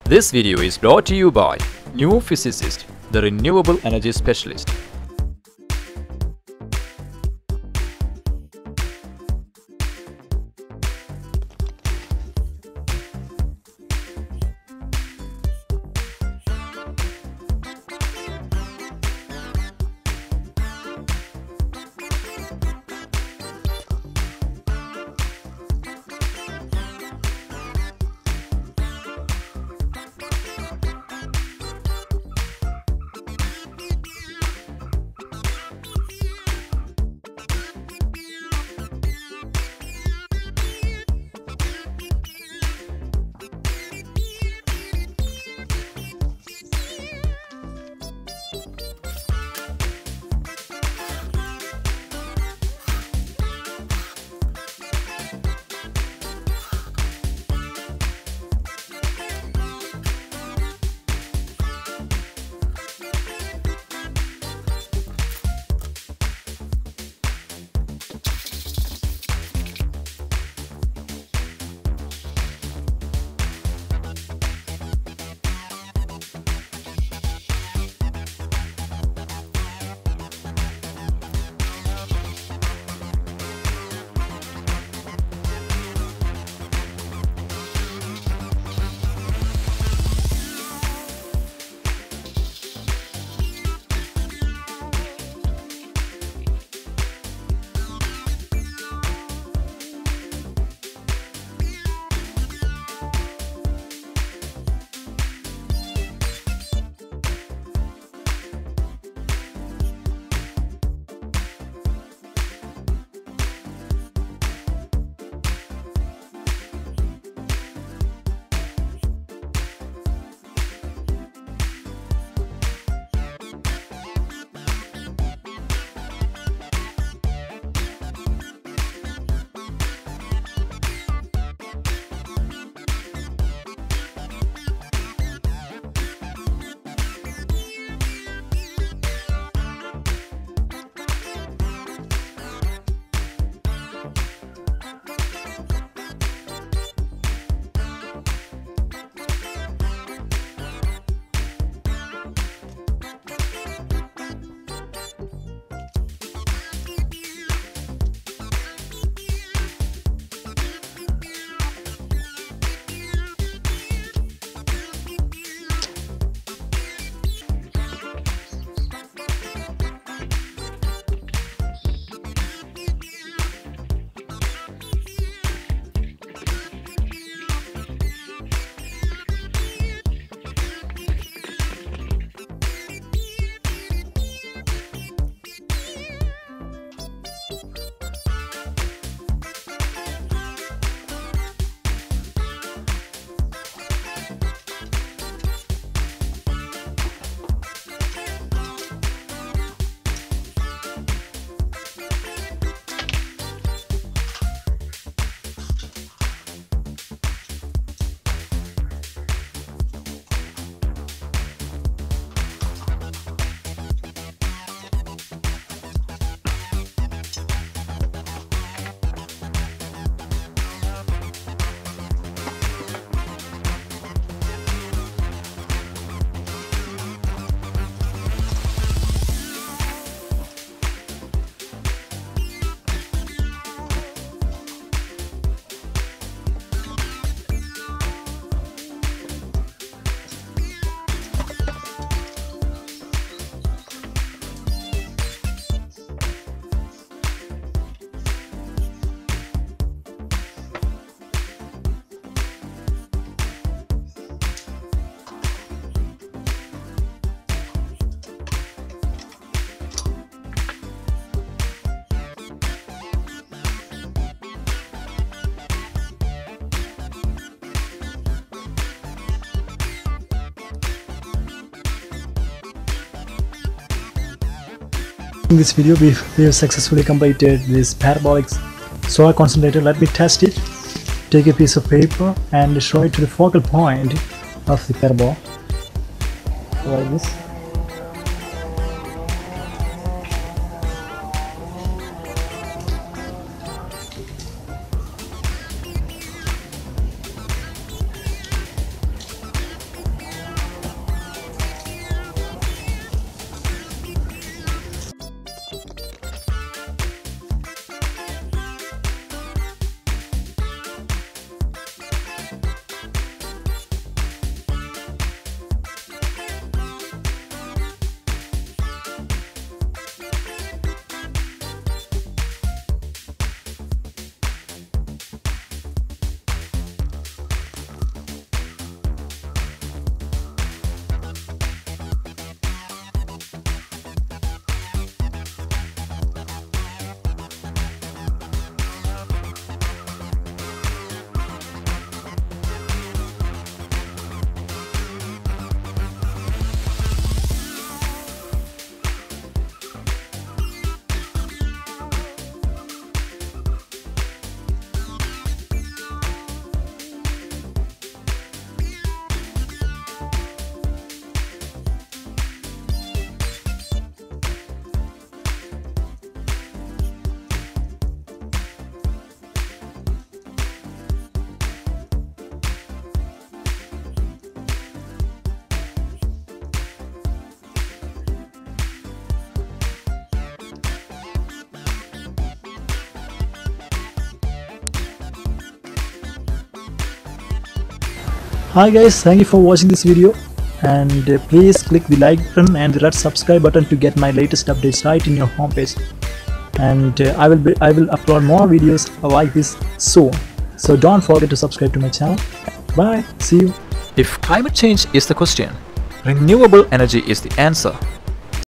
This video is brought to you by New Physicist, the renewable energy specialist. In this video we have successfully completed this parabolic solar concentrator. Let me test it. Take a piece of paper and show it to the focal point of the parabol like this. Hi guys, thank you for watching this video, and please click the like button and the red subscribe button to get my latest updates right in your homepage. And I will upload more videos like this soon. So don't forget to subscribe to my channel. Bye. See you. If climate change is the question, renewable energy is the answer.